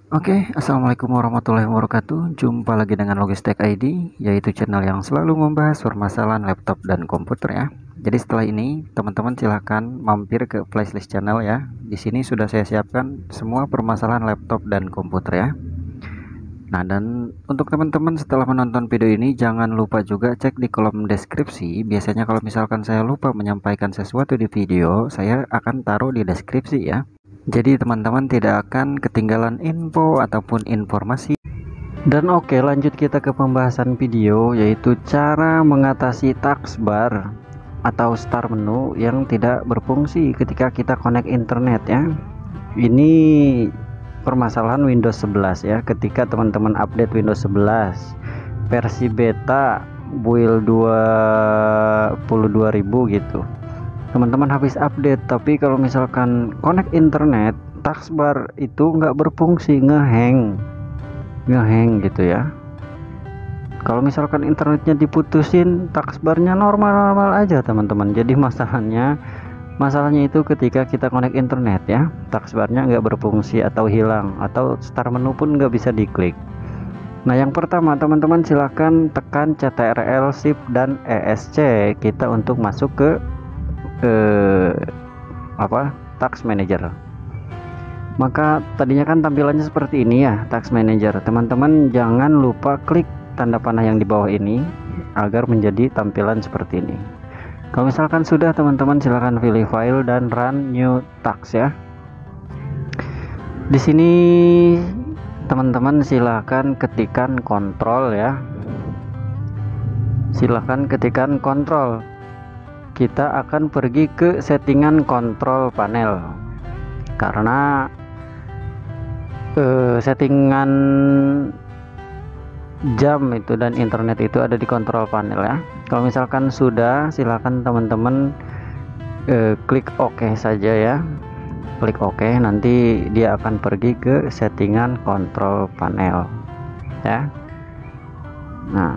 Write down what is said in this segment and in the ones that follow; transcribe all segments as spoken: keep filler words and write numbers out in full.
Oke, assalamualaikum warahmatullahi wabarakatuh. Jumpa lagi dengan Logistek I D, yaitu channel yang selalu membahas permasalahan laptop dan komputer ya. Jadi setelah ini, teman-teman silahkan mampir ke playlist channel ya. Di sini sudah saya siapkan semua permasalahan laptop dan komputer ya. Nah, dan untuk teman-teman setelah menonton video ini, jangan lupa juga cek di kolom deskripsi. Biasanya kalau misalkan saya lupa menyampaikan sesuatu di video, saya akan taruh di deskripsi ya. Jadi teman-teman tidak akan ketinggalan info ataupun informasi. Dan oke, lanjut kita ke pembahasan video, yaitu cara mengatasi taskbar atau start menu yang tidak berfungsi ketika kita connect internet ya. Ini permasalahan Windows sebelas ya, ketika teman-teman update Windows sebelas versi beta build dua puluh dua ribu gitu, teman-teman habis update, tapi kalau misalkan connect internet, taskbar itu nggak berfungsi, ngehang ngehang gitu ya. Kalau misalkan internetnya diputusin, taskbarnya normal-normal aja teman-teman. Jadi masalahnya masalahnya itu ketika kita connect internet ya, taskbarnya nggak berfungsi atau hilang, atau start menu pun nggak bisa diklik. Nah, yang pertama teman-teman silahkan tekan C T R L, Shift dan E S C kita untuk masuk ke eh, apa task manager. Maka tadinya kan tampilannya seperti ini ya, task manager. Teman-teman jangan lupa klik tanda panah yang di bawah ini agar menjadi tampilan seperti ini. Kalau misalkan sudah, teman-teman silahkan pilih file dan run new task ya. Di sini teman-teman silahkan ketikkan kontrol ya, silahkan ketikkan kontrol. Kita akan pergi ke settingan kontrol panel, karena eh, settingan jam itu dan internet itu ada di kontrol panel ya. Kalau misalkan sudah, silahkan teman-teman eh, klik OK saja ya, klik OK, nanti dia akan pergi ke settingan kontrol panel ya. Nah,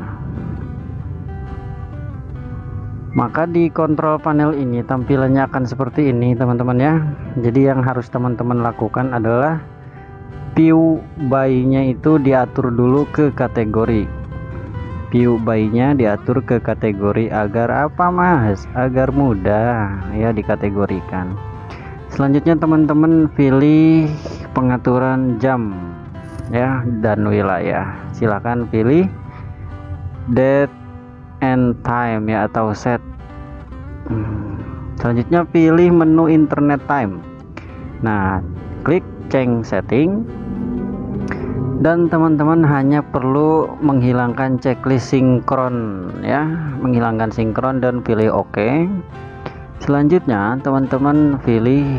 maka di kontrol panel ini tampilannya akan seperti ini teman-teman ya. Jadi yang harus teman-teman lakukan adalah view by-nya itu diatur dulu ke kategori. View by-nya diatur ke kategori agar apa mas? Agar mudah ya dikategorikan. Selanjutnya teman-teman pilih pengaturan jam ya dan wilayah. Silahkan pilih date and time ya, atau set. Selanjutnya pilih menu internet time. Nah, klik change setting, dan teman-teman hanya perlu menghilangkan checklist sinkron ya, menghilangkan sinkron dan pilih OK. Selanjutnya teman-teman pilih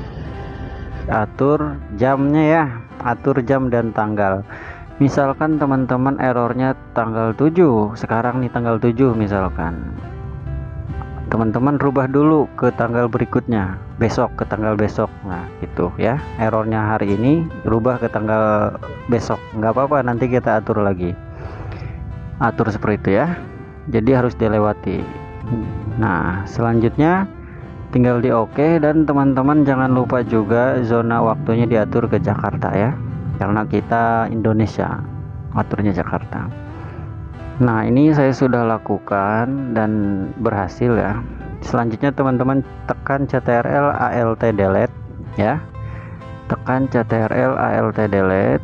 atur jamnya ya, atur jam dan tanggal. Misalkan teman-teman errornya tanggal tujuh, sekarang nih tanggal tujuh misalkan, teman-teman rubah dulu ke tanggal berikutnya, besok ke tanggal besok. Nah gitu ya, errornya hari ini rubah ke tanggal besok, nggak apa-apa, nanti kita atur lagi, atur seperti itu ya. Jadi harus dilewati. Nah selanjutnya tinggal di OK, dan teman-teman jangan lupa juga zona waktunya diatur ke Jakarta ya, karena kita Indonesia, aturnya Jakarta. Nah ini saya sudah lakukan dan berhasil ya. Selanjutnya teman-teman tekan C T R L Alt delete ya, tekan C T R L Alt delete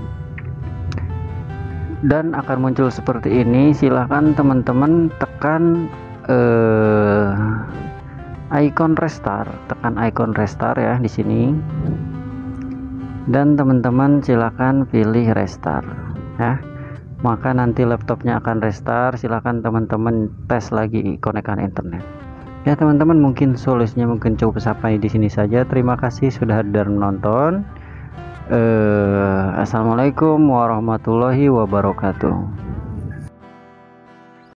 dan akan muncul seperti ini. Silahkan teman-teman tekan eh, icon restart, tekan icon restart ya di sini, dan teman-teman silahkan pilih restart ya. Maka nanti laptopnya akan restart. Silahkan teman-teman tes lagi konekkan internet ya teman-teman. Mungkin solusinya mungkin cukup sampai di sini saja. Terima kasih sudah hadir menonton. eh, Assalamualaikum warahmatullahi wabarakatuh.